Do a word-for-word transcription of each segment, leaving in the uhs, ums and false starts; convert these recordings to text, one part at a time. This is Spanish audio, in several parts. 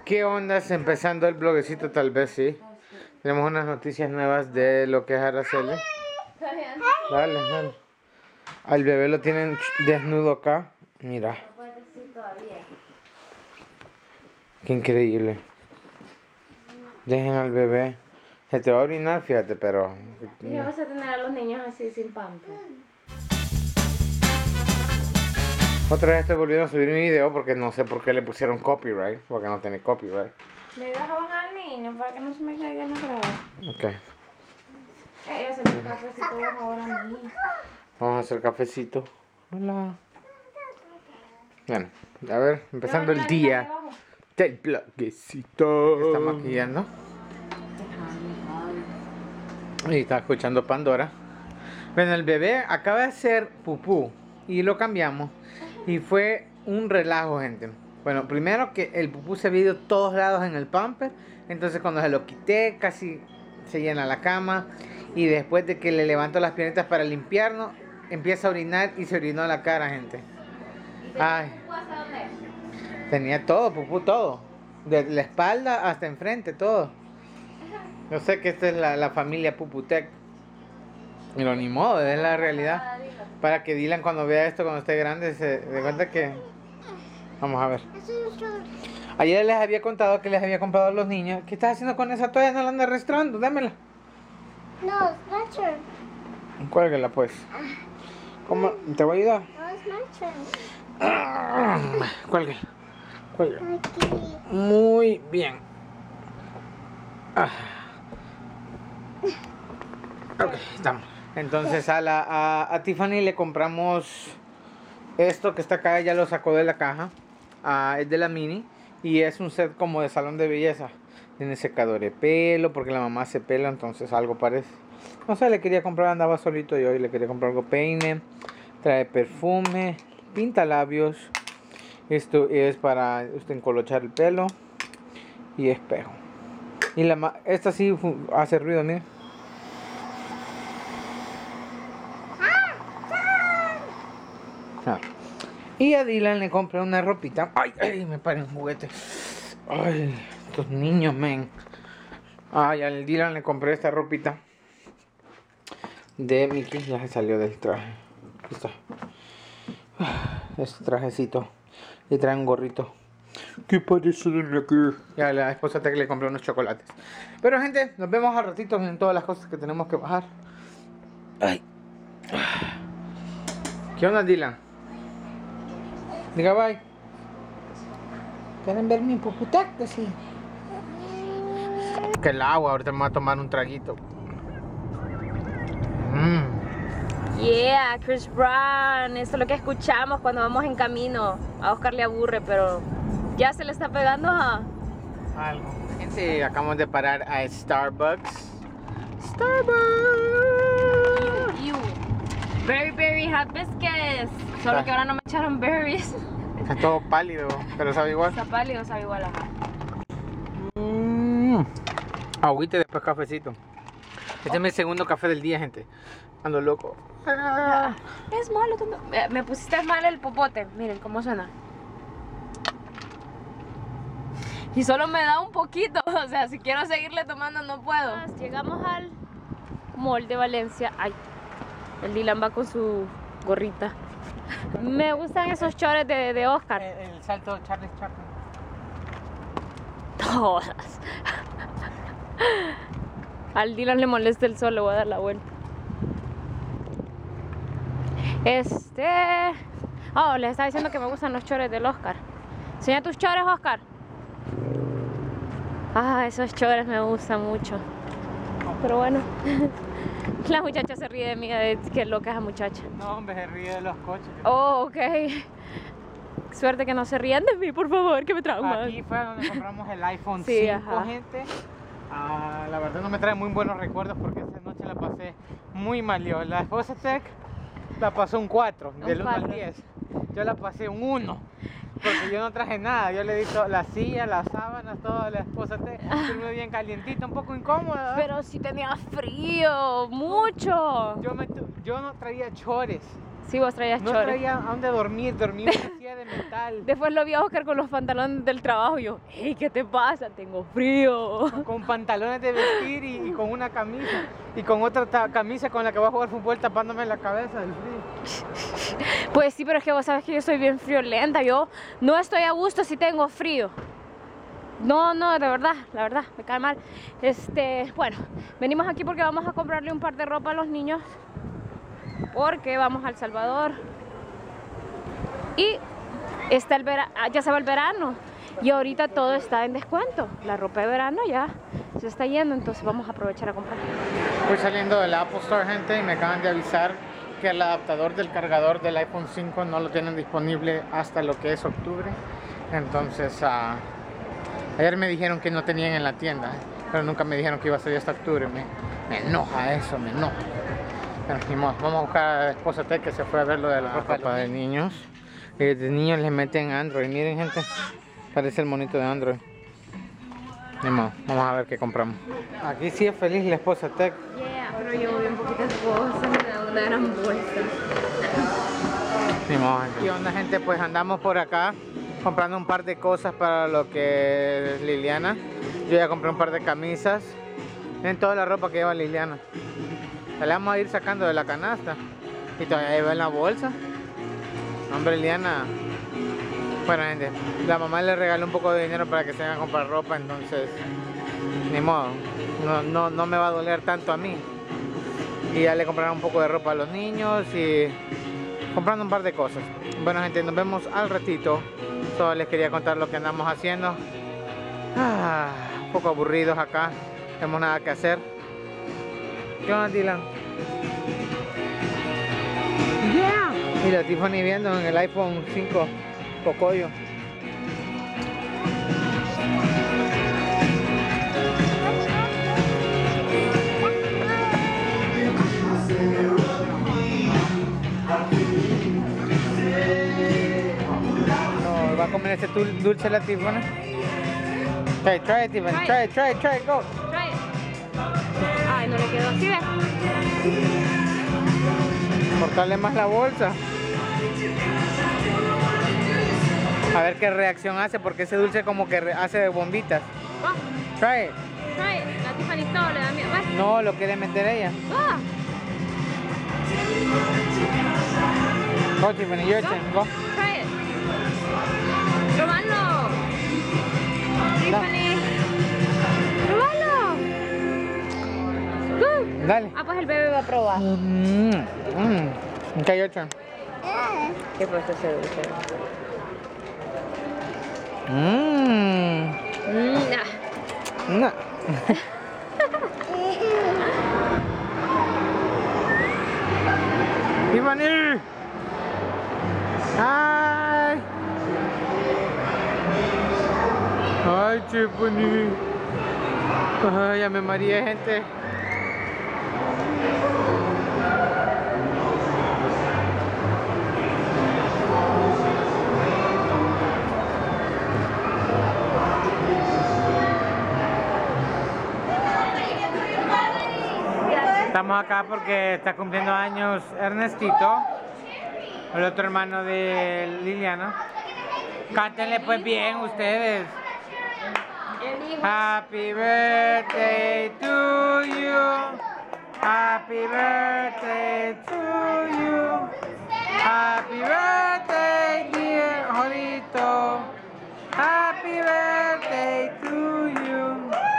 ¿Qué ondas? Empezando el bloguecito, tal vez sí. Tenemos unas noticias nuevas de lo que es Araceli. Dale, dale. Al bebé lo tienen desnudo acá. Mira. Qué increíble. Dejen al bebé. Se te va a orinar, fíjate, pero... Y vas a tener a los niños así sin pampa. Otra vez estoy volviendo a subir mi video porque no sé por qué le pusieron copyright. Porque no tiene copyright. Le das a bajar al niño para que no se me caiga en la grava. Ok. Ella se me cafecito baja ahora a mí. Vamos a hacer cafecito. Hola. Bueno, a ver, empezando el día del bloguecito. Está maquillando. Y está escuchando Pandora. Bueno, el bebé acaba de hacer pupú y lo cambiamos. Y fue un relajo, gente. Bueno, primero que el pupú se había ido todos lados en el pamper. Entonces cuando se lo quité casi se llena la cama. Y después de que le levanto las piernitas para limpiarnos, empieza a orinar y se orinó la cara, gente. Ay. Tenía todo, pupú, todo. De la espalda hasta enfrente, todo. Yo sé que esta es la, la familia Puputec. Pero ni modo, es la realidad. Para que Dylan cuando vea esto, cuando esté grande, se dé cuenta que... Vamos a ver. Ayer les había contado que les había comprado a los niños. ¿Qué estás haciendo con esa toalla? No la andas arrastrando, dámela. No, it's my turn. Cuélguela pues. ¿Cómo? ¿Te voy a ayudar? No, it's my turn. Cuélguela. Cuélguela. Aquí. Muy bien. Ah. Ok, estamos. Entonces a, la, a, a Tiffany le compramos esto que está acá, ella lo sacó de la caja. Ah, es de la Mini y es un set como de salón de belleza. Tiene secador de pelo porque la mamá se pela, entonces algo parece. No sé, le quería comprar, andaba solito yo y le quería comprar algo, peine. Trae perfume, pinta labios. Esto es para usted encolochar el pelo y espejo. Y la esta sí hace ruido, mire. Ah. Y a Dylan le compré una ropita. Ay, ay, me paren juguete. Ay, estos niños, men. Ay, al Dylan le compré esta ropita de Mickey. Ya se salió del traje. Aquí está. Este trajecito. Y trae un gorrito. ¿Qué parece de aquí? Ya la esposa te que le compré unos chocolates. Pero gente, nos vemos al ratito en todas las cosas que tenemos que bajar. Ay. ¿Qué onda, Dylan? Diga bye. ¿Quieren ver mi puputacto? Sí. Que el agua, ahorita me voy a tomar un traguito. Mmm. Yeah, Chris Brown. Eso es lo que escuchamos cuando vamos en camino. A Oscar le aburre, pero ya se le está pegando a... algo. Gente, acabamos de parar a Starbucks. Starbucks. You, you. Berry Berry Hot Biscuits. Solo que ahora no me echaron berries. Está todo pálido, pero sabe igual. Está pálido, sabe igual, ajá. Mm. Agüita y después cafecito. Este es mi segundo café del día, gente. Ando loco. Ah, es malo. Me, me pusiste mal el popote. Miren cómo suena. Y solo me da un poquito. O sea, si quiero seguirle tomando no puedo. Llegamos al mall de Valencia. Ay, el Dylan va con su gorrita. Me gustan esos chores de, de Oscar. El, el salto Charles Chaplin. Todas. Al Dylan le molesta el sol, le voy a dar la vuelta. Este... Oh, les estaba diciendo que me gustan los chores del Oscar. Enseña tus chores, Oscar. Ah, esos chores me gustan mucho. Pero bueno, la muchacha se ríe de mí, de que loca esa muchacha. No, hombre, se ríe de los coches. Oh, ok. Suerte que no se rían de mí, por favor, que me trauman. Aquí fue donde compramos el iPhone Sí, cinco, ajá. gente. Ah, la verdad no me trae muy buenos recuerdos porque esa noche la pasé muy mal yo. La esposa Tech la pasó un cuatro, del uno al diez. Yo la pasé un uno. Porque yo no traje nada, yo le di to- la silla, las sábanas, todo a la esposa Tech. Estuve bien calientita, un poco incómoda. Pero si tenía frío, mucho. Yo, me tu- yo no traía chores. Sí, vos traías No chores. traía a dónde dormir, dormí en una silla de metal. Después lo vi a Oscar con los pantalones del trabajo y yo, hey, ¿qué te pasa? Tengo frío. Con pantalones de vestir y, y con una camisa. Y con otra ta- camisa con la que voy a jugar fútbol tapándome la cabeza del frío. Pues sí, pero es que vos sabes que yo soy bien friolenta. Yo no estoy a gusto si tengo frío. No, no, de verdad, la verdad, me cae mal. Este, bueno, venimos aquí porque vamos a comprarle un par de ropa a los niños. Porque vamos a El Salvador. Y está el vera- ya se va el verano. Y ahorita todo está en descuento. La ropa de verano ya se está yendo, entonces vamos a aprovechar a comprar. Voy saliendo del Apple Store, gente, y me acaban de avisar que el adaptador del cargador del iPhone cinco no lo tienen disponible hasta lo que es octubre. Entonces, uh, ayer me dijeron que no tenían en la tienda, pero nunca me dijeron que iba a salir hasta octubre. Me, me enoja eso, me enoja. Pero, ni modo, vamos a buscar a la esposa T que se fue a ver lo de la ropa, ropa de niños. Y de niños les meten Android. Miren, gente, parece el monito de Android. Ni modo, vamos a ver qué compramos. Aquí sí es feliz la esposa Tech. Yeah, pero llevo bien poquitas cosas, me da una gran bolsa. Ni modo, gente. ¿Qué onda, gente? Pues andamos por acá comprando un par de cosas para lo que es Liliana. Yo ya compré un par de camisas. Miren toda la ropa que lleva Liliana. La vamos a ir sacando de la canasta. Y todavía lleva en la bolsa. Hombre, Liliana. Bueno, gente, la mamá le regaló un poco de dinero para que se vayan a comprar ropa, entonces ni modo, no, no, no me va a doler tanto a mí. Y ya le compraron un poco de ropa a los niños y comprando un par de cosas. Bueno, gente, nos vemos al ratito. Solo les quería contar lo que andamos haciendo. Ah, un poco aburridos acá, no tenemos nada que hacer. ¿Qué onda, Dylan? Yeah. Y la Tiffany viendo en el iPhone cinco. Pocoyo. No, va a comer ese dul- dulce la Tiffany. Try, try it, Tiffany. Try it, try it, try it, go. Try it. Ay, no le quedó así, ¿ves? Cortarle más la bolsa. A ver qué reacción hace, porque ese dulce como que re- hace bombitas. Oh, Try it. try it. La Tiffany todo le da miedo. ¿Ves? No, lo quiere meter ella. Ah, Go, Tiffany, your turn, go. try it. Probalo. Tiffany. Probalo. Uh. Dale. Ah, pues el bebé va a probar. Mm, mm. Okay, your turn. ¿Qué puesto ese dulce? Mmm. Mm, ah. No. Tiffany. Ay. Ay, Tiffany. Ay, ya me mareé, gente. Estamos acá porque está cumpliendo años Ernestito, el otro hermano de Liliana. Cántenle pues bien ustedes. Happy birthday to you. Happy birthday to you. Happy birthday, dear Jolito. Happy birthday to you.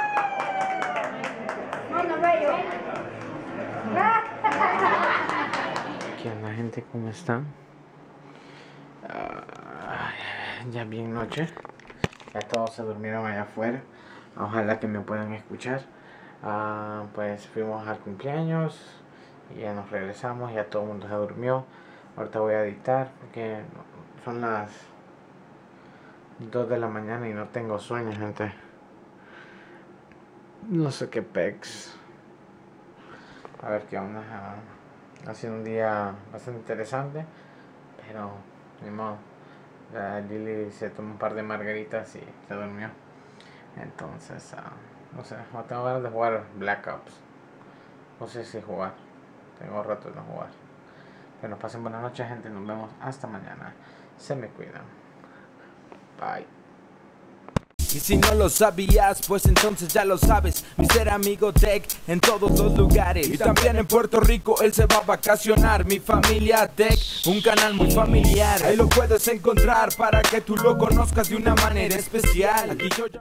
¿Qué onda, gente? ¿Cómo están? Uh, ya bien noche. Ya todos se durmieron allá afuera. Ojalá que me puedan escuchar. Uh, pues fuimos al cumpleaños y ya nos regresamos. Ya todo el mundo se durmió. Ahorita voy a editar porque son las dos de la mañana y no tengo sueño, gente. No sé qué pex. A ver qué onda. Uh, ha sido un día bastante interesante, pero ni modo. La Lily se tomó un par de margaritas y se durmió. Entonces, uh, no sé, no tengo ganas de jugar Black Ops. No sé si jugar. Tengo rato de no jugar. Bueno, pasen buenas noches, gente. Nos vemos hasta mañana. Se me cuidan. Bye. Y si no lo sabías, pues entonces ya lo sabes. Mister Amigo Tech en todos los lugares. Y también en Puerto Rico él se va a vacacionar. Mi Familia Tech, un canal muy familiar. Ahí lo puedes encontrar para que tú lo conozcas de una manera especial. Aquí yo...